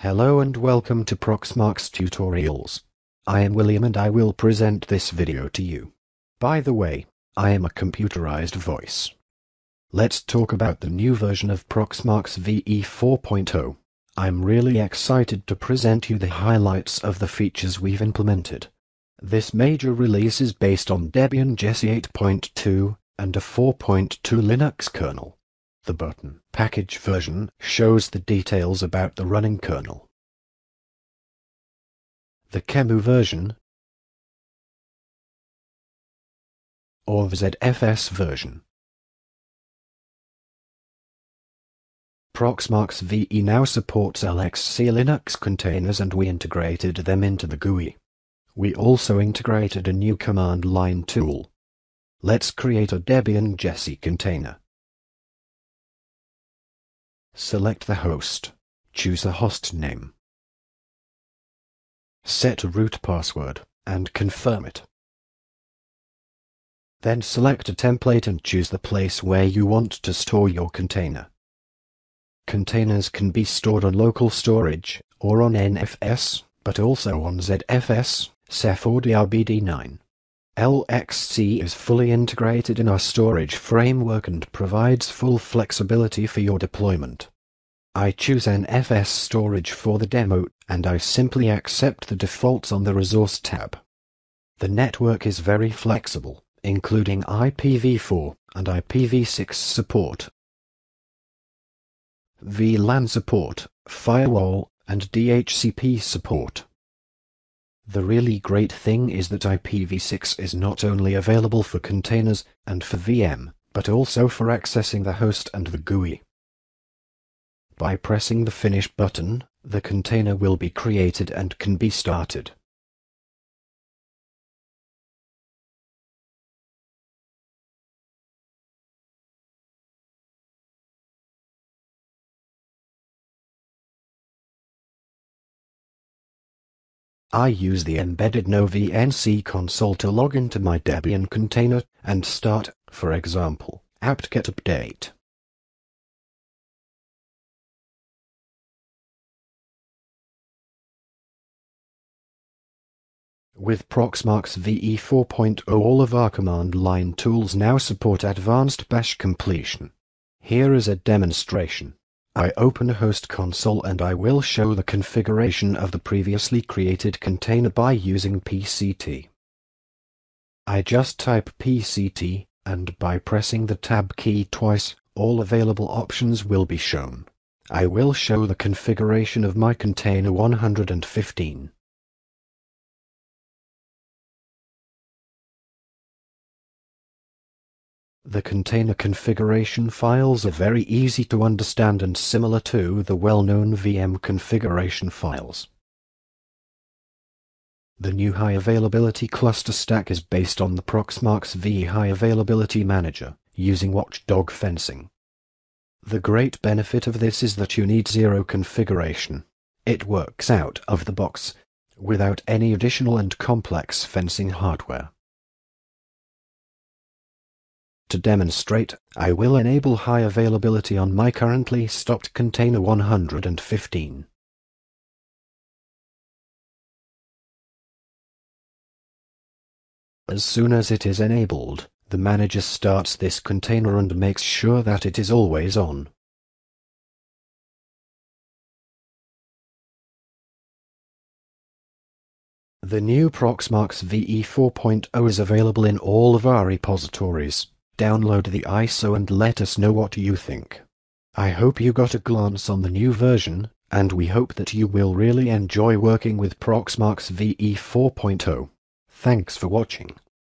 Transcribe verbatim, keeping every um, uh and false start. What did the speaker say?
Hello and welcome to Proxmox Tutorials. I am William and I will present this video to you. By the way, I am a computerized voice. Let's talk about the new version of Proxmox V E four point oh. I'm really excited to present you the highlights of the features we've implemented. This major release is based on Debian Jessie eight point two and a four point two Linux kernel. The button package version shows the details about the running kernel. The QEMU version or the Z F S version. Proxmox V E now supports L X C Linux containers and we integrated them into the G U I. We also integrated a new command line tool. Let's create a Debian Jessie container. Select the host. Choose a host name. Set a root password, and confirm it. Then select a template and choose the place where you want to store your container. Containers can be stored on local storage, or on N F S, but also on Z F S, Ceph or D R B D nine. L X C is fully integrated in our storage framework and provides full flexibility for your deployment. I choose N F S storage for the demo, and I simply accept the defaults on the Resource tab. The network is very flexible, including I P v four and I P v six support, V LAN support, firewall, and D H C P support. The really great thing is that I P v six is not only available for containers and for V M, but also for accessing the host and the G U I. By pressing the Finish button, the container will be created and can be started. I use the embedded N O V N C console to log into my Debian container and start, for example, apt-get update. With Proxmox V E four point oh, all of our command line tools now support advanced bash completion. Here is a demonstration. I open a host console and I will show the configuration of the previously created container by using P C T. I just type P C T, and by pressing the tab key twice, all available options will be shown. I will show the configuration of my container one hundred fifteen. The container configuration files are very easy to understand and similar to the well-known V M configuration files. The new High Availability Cluster Stack is based on the Proxmox V E High Availability Manager, using Watchdog fencing. The great benefit of this is that you need zero configuration. It works out of the box, without any additional and complex fencing hardware. To demonstrate, I will enable high availability on my currently stopped container one hundred fifteen. As soon as it is enabled, the manager starts this container and makes sure that it is always on. The new Proxmox V E four point oh is available in all of our repositories. Download the I S O and let us know what you think. I hope you got a glance on the new version, and we hope that you will really enjoy working with Proxmox V E four point oh. Thanks for watching.